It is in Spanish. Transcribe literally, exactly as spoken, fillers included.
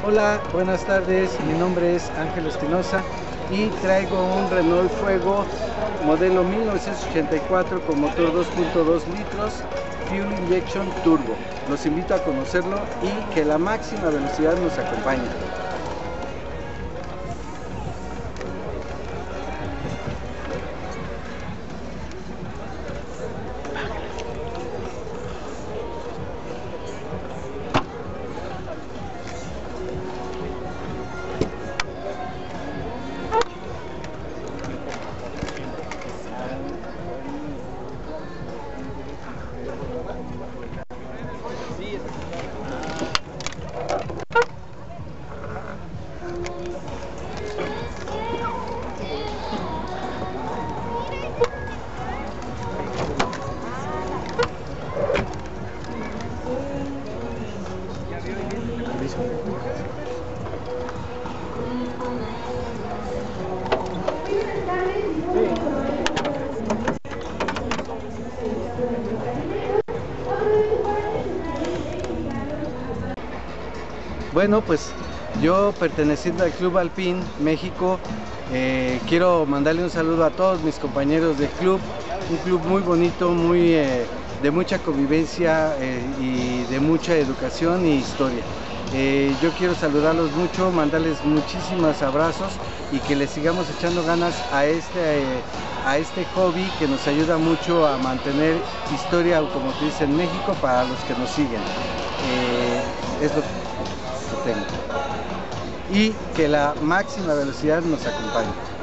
Hola, buenas tardes, mi nombre es Ángel Espinosa y traigo un Renault Fuego modelo mil novecientos ochenta y cuatro con motor dos punto dos litros, Fuel Injection Turbo. Los invito a conocerlo y que la máxima velocidad nos acompañe. Bueno, pues yo, perteneciendo al Club Alpine México, eh, quiero mandarle un saludo a todos mis compañeros del club, un club muy bonito, muy eh, de mucha convivencia eh, y de mucha educación e historia. Eh, yo quiero saludarlos mucho, mandarles muchísimos abrazos y que les sigamos echando ganas a este, eh, a este hobby que nos ayuda mucho a mantener historia automotriz en México para los que nos siguen. Eh, es lo que tengo. Y que la máxima velocidad nos acompañe.